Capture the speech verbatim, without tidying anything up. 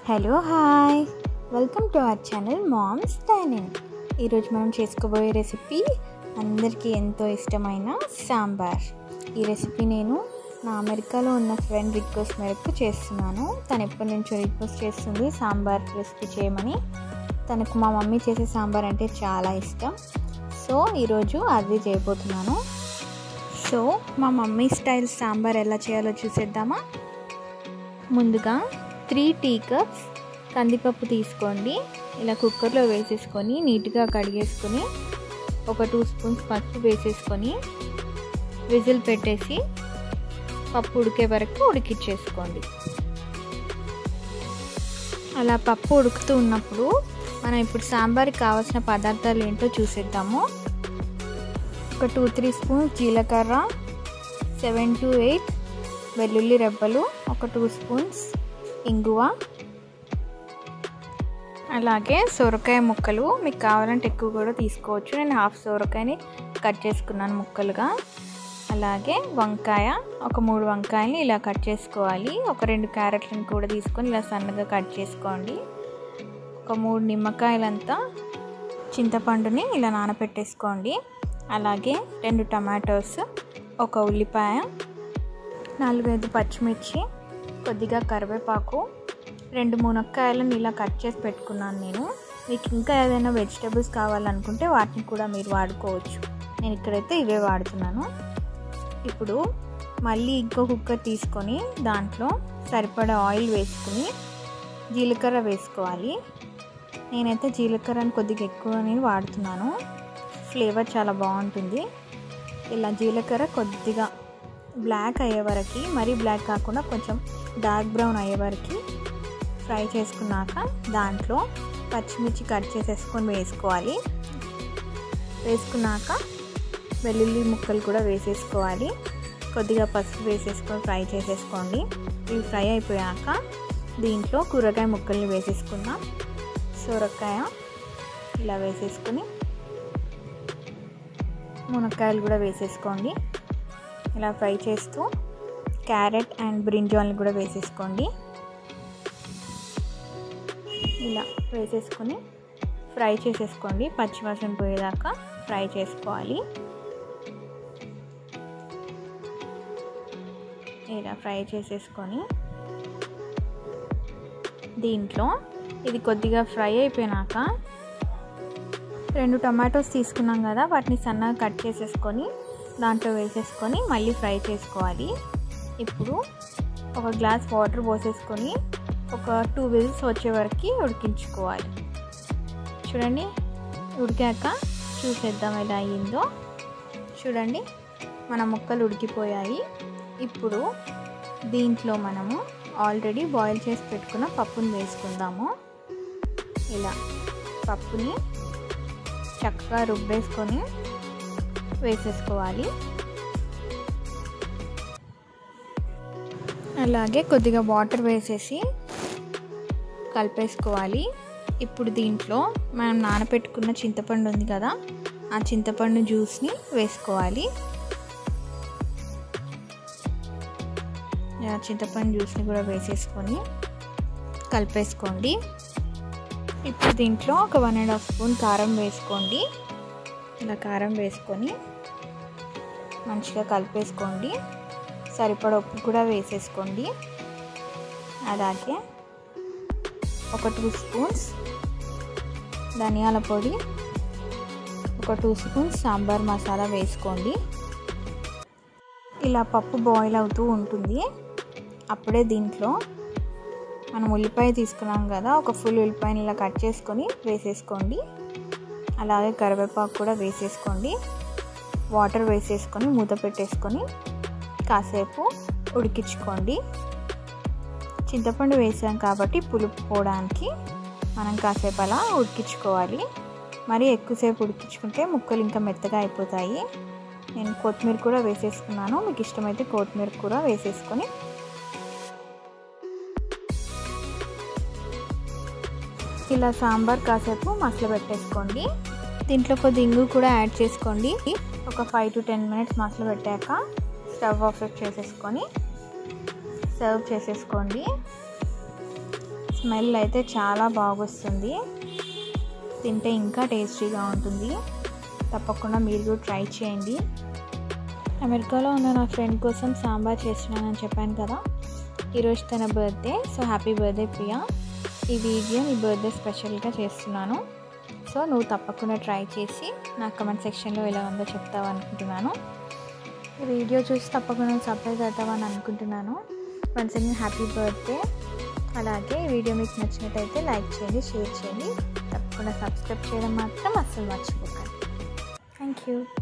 Hello hi welcome to our channel mom's dining. ఈరోజు మనం చేసుకోబోయే రెసిపీ అందరికీ ఎంతో ఇష్టమైన సాంబార్. ఈ రెసిపీ నేను నా అమెరికాలో ఉన్న ఫ్రెండ్ రిక్వెస్ట్ మేరకు చేస్తున్నాను. తను ఎప్పటి నుంచో రిక్వెస్ట్ చేస్తుంది సాంబార్ రెసిపీ చేయమని. తనకు మా మమ్మీ చేసే సాంబార్ అంటే చాలా ఇష్టం. సో ఈరోజు అది చేయబోతున్నాను. సో మా మమ్మీ స్టైల్ సాంబార్ ఎలా చేయాలో చూసేద్దామా. ముందుగా త్రీ టీ కప్స్ కందిపప్పు తీసుకోండి. ఇలా కుక్కర్లో వేసేసుకొని నీట్గా కడిగేసుకొని ఒక టూ స్పూన్స్ పసుపు వేసేసుకొని విజిల్ పెట్టేసి పప్పు ఉడికే వరకు ఉడికిచ్చేసుకోండి. అలా పప్పు ఉడుకుతూ ఉన్నప్పుడు మనం ఇప్పుడు సాంబార్కి కావాల్సిన పదార్థాలు ఏంటో చూసేద్దాము. ఒక టూ త్రీ స్పూన్స్ జీలకర్ర, సెవెన్ టు ఎయిట్ వెల్లుల్లి రెబ్బలు, ఒక టూ స్పూన్స్ ఇంగువ, అలాగే సొరకాయ ముక్కలు. మీకు కావాలంటే ఎక్కువ కూడా తీసుకోవచ్చు. నేను హాఫ్ సొరకాయని కట్ చేసుకున్నాను ముక్కలుగా. అలాగే వంకాయ, ఒక మూడు వంకాయని ఇలా కట్ చేసుకోవాలి. ఒక రెండు క్యారెట్లను కూడా తీసుకొని ఇలా సన్నగా కట్ చేసుకోండి. ఒక మూడు నిమ్మకాయలంతా చింతపండుని ఇలా నానబెట్టేసుకోండి. అలాగే రెండు టమాటోస్, ఒక ఉల్లిపాయ, నాలుగైదు పచ్చిమిర్చి, కొద్దిగా కరివేపాకు, రెండు మునక్కాయలను ఇలా కట్ చేసి పెట్టుకున్నాను నేను. మీకు ఇంకా ఏదైనా వెజిటేబుల్స్ కావాలనుకుంటే వాటిని కూడా మీరు వాడుకోవచ్చు. నేను ఇక్కడైతే ఇవే వాడుతున్నాను. ఇప్పుడు మళ్ళీ ఇంకో కుక్కర్ తీసుకొని దాంట్లో సరిపడా ఆయిల్ వేసుకుని జీలకర్ర వేసుకోవాలి. నేనైతే జీలకర్రని కొద్దిగా ఎక్కువనే వాడుతున్నాను. ఫ్లేవర్ చాలా బాగుంటుంది. ఇలా జీలకర్ర కొద్దిగా బ్లాక్ అయ్యే వరకు, మరీ బ్లాక్ కాకుండా కొంచెం డార్క్ బ్రౌన్ అయ్యే వరకు ఫ్రై చేసుకున్నాక దాంట్లో పచ్చిమిర్చి కట్ చేసేసుకొని వేసుకోవాలి. వేసుకున్నాక వెల్లుల్లి ముక్కలు కూడా వేసేసుకోవాలి. కొద్దిగా పసుపు వేసేసుకొని ఫ్రై చేసేసుకోండి. ఇవి ఫ్రై అయిపోయాక దీంట్లో కూరగాయ ముక్కల్ని వేసేసుకుందాం. సొరకాయ ఇలా వేసేసుకుని మునక్కాయలు కూడా వేసేసుకోండి. ఇలా ఫ్రై చేస్తూ క్యారెట్ అండ్ బ్రింజాల్ని కూడా వేసేసుకోండి. ఇలా వేసేసుకొని ఫ్రై చేసేసుకోండి. పచ్చివాసన పోయేదాకా ఫ్రై చేసుకోవాలి. ఇలా ఫ్రై చేసేసుకొని దీంట్లో ఇది కొద్దిగా ఫ్రై అయిపోయినాక రెండు టమాటోస్ తీసుకున్నాం కదా, వాటిని సన్నగా కట్ చేసేసుకొని దాంట్లో వేసేసుకొని మళ్ళీ ఫ్రై చేసుకోవాలి. ఇప్పుడు ఒక గ్లాస్ వాటర్ పోసేసుకొని ఒక టూ విజిల్స్ వచ్చే వరకు ఉడికించుకోవాలి. చూడండి, ఉడికాక చూసేద్దాం ఎలా అయ్యిందో. చూడండి, మన ముక్కలు ఉడికిపోయాయి. ఇప్పుడు దీంట్లో మనము ఆల్రెడీ బాయిల్ చేసి పెట్టుకున్న పప్పుని వేసుకుందాము. ఇలా పప్పుని చక్కగా రుబ్బేసుకొని వేసేసుకోవాలి. అలాగే కొద్దిగా వాటర్ వేసేసి కలిపేసుకోవాలి. ఇప్పుడు దీంట్లో మనం నానబెట్టుకున్న చింతపండు ఉంది కదా, ఆ చింతపండు జ్యూస్ని వేసుకోవాలి. చింతపండు జ్యూస్ని కూడా వేసేసుకొని కలిపేసుకోండి. ఇప్పుడు దీంట్లో ఒక వన్ అండ్ హాఫ్ స్పూన్ కారం వేసుకోండి. ఇలా కారం వేసుకొని మంచిగా కలిపేసుకోండి. సరిపడ ఉప్పు కూడా వేసేసుకోండి. అలాగే ఒక టూ స్పూన్స్ ధనియాల పొడి, ఒక టూ స్పూన్స్ సాంబార్ మసాలా వేసుకోండి. ఇలా పప్పు బాయిల్ అవుతూ ఉంటుంది. అప్పుడే దీంట్లో మనం ఉల్లిపాయ తీసుకున్నాం కదా, ఒక ఫుల్ ఉల్లిపాయని ఇలా కట్ చేసుకొని వేసేసుకోండి. అలాగే కరివేపాకు కూడా వేసేసుకోండి. వాటర్ వేసేసుకొని మూత పెట్టేసుకొని కాసేపు ఉడికించుకోండి. చింతపండు వేసాం కాబట్టి పులుపు పోవడానికి మనం కాసేపు అలా ఉడికించుకోవాలి. మరి ఎక్కువసేపు ఉడికించుకుంటే ముక్కలు ఇంకా మెత్తగా అయిపోతాయి. నేను కొత్తిమీర కూడా వేసేసుకున్నాను. మీకు ఇష్టమైతే కొత్తిమీర కూడా వేసేసుకొని ఇలా సాంబార్ కాసేపు మసలు పెట్టేసుకోండి. దీంట్లో కొద్ది ఇంగు కూడా యాడ్ చేసుకోండి. ఒక ఫైవ్ టు టెన్ మినిట్స్ మసలు పెట్టాక స్టవ్ ఆఫ్ చేసేసుకొని సర్వ్ చేసేసుకోండి. స్మెల్ అయితే చాలా బాగొస్తుంది, తింటే ఇంకా టేస్టీగా ఉంటుంది. తప్పకుండా మీరు కూడా ట్రై చేయండి. అమెరికాలో ఉన్న నా ఫ్రెండ్ కోసం సాంబార్ చేస్తున్నానని చెప్పాను కదా, ఈరోజు తన birthday. So happy birthday Priya. ఈ వీడియో నీ బర్త్డే స్పెషల్గా చేస్తున్నాను. సో నువ్వు తప్పకుండా ట్రై చేసి నా కమెంట్ సెక్షన్లో ఎలా ఉందో చెప్తావు అనుకుంటున్నాను. ఈ వీడియో చూసి తప్పకుండా సర్ప్రైజ్ అవుతావని అనుకుంటున్నాను. Once again happy birthday. అలాగే ఈ వీడియో మీకు నచ్చినట్టయితే లైక్ చేయండి, షేర్ చేయండి, తప్పకుండా సబ్స్క్రైబ్ చేయడం మాత్రం అస్సలు మర్చిపోకండి. Thank you.